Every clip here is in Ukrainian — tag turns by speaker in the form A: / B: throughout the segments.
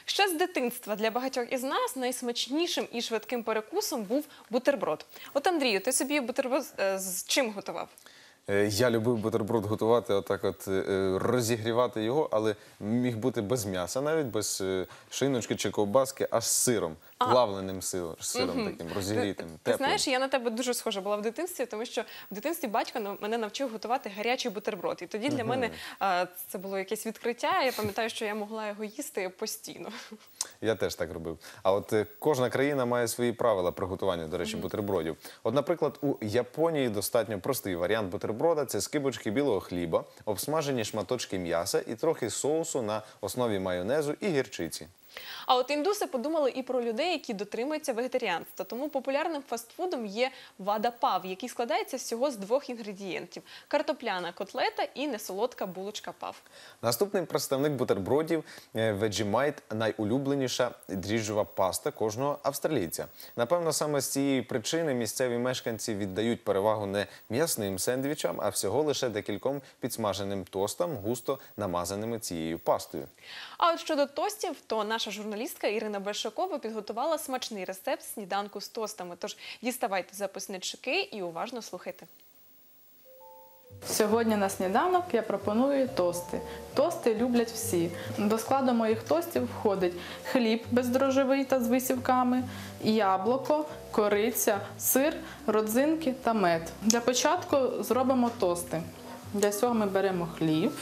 A: Ще з дитинства для багатьох із нас найсмачнішим і швидким перекусом був бутерброд. От, Андрію, ти собі бутерброд з чим готував?
B: Я любив бутерброд готувати, розігрівати його, але міг бути без м'яса, навіть без шиночки чи ковбаски, а з сиром, плавленим сиром таким, розігрітим, теплим.
A: Ти знаєш, я на тебе дуже схожа була в дитинстві, тому що в дитинстві батько мене навчив готувати гарячий бутерброд. І тоді для мене це було якесь відкриття, я пам'ятаю, що я могла його їсти постійно.
B: Я теж так робив. А от кожна країна має свої правила приготування, до речі, бутербродів. От, наприклад, у Японії достатньо простий варіант бутерброда – це скибочки білого хліба, обсмажені шматочки м'яса і трохи соусу на основі майонезу і гірчиці.
A: А от індуси подумали і про людей, які дотримуються вегетаріанства. Тому популярним фастфудом є вада-пав, який складається всього з двох інгредієнтів – картопляна котлета і несолодка булочка пав.
B: Наступний представник бутербродів – Vegemite – найулюбленіша дріжджова паста кожного австралійця. Напевно, саме з цієї причини місцеві мешканці віддають перевагу не м'ясним сендвічам, а всього лише декільком підсмаженим тостам, густо намазаними цією пастою.
A: А от щодо тостів, то наша журналістка Ірина Большакова підготувала смачний рецепт сніданку з тостами. Тож діставайте записнички і уважно слухайте.
C: Сьогодні на сніданок я пропоную тости. Тости люблять всі. До складу моїх тостів входить хліб бездрожжевий та з висівками, яблуко, кориця, сир, родзинки та мед. Для початку зробимо тости. Для цього ми беремо хліб.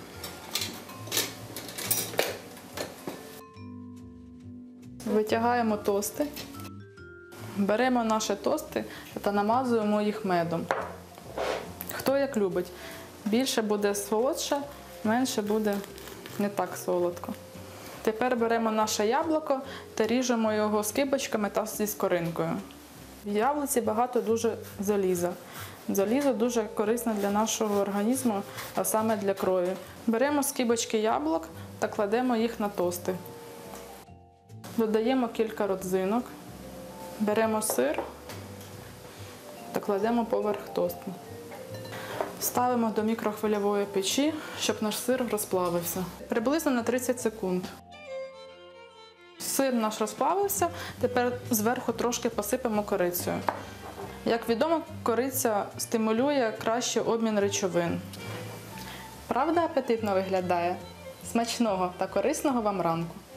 C: Витягаємо тости, беремо наші тости та намазуємо їх медом. Хто як любить. Більше буде солодше, менше буде не так солодко. Тепер беремо наше яблуко та ріжемо його скибочками та зі скоринкою. В яблуці багато дуже заліза. Залізо дуже корисне для нашого організму, а саме для крові. Беремо скибочки яблук та кладемо їх на тости. Додаємо кілька родзинок, беремо сир та кладемо поверх тосту. Ставимо до мікрохвильової печі, щоб наш сир розплавився. Приблизно на 30 секунд. Сир наш розплавився, тепер зверху трошки посипемо корицею. Як відомо, кориця стимулює кращий обмін речовин. Правда, апетитно виглядає? Смачного та корисного вам ранку!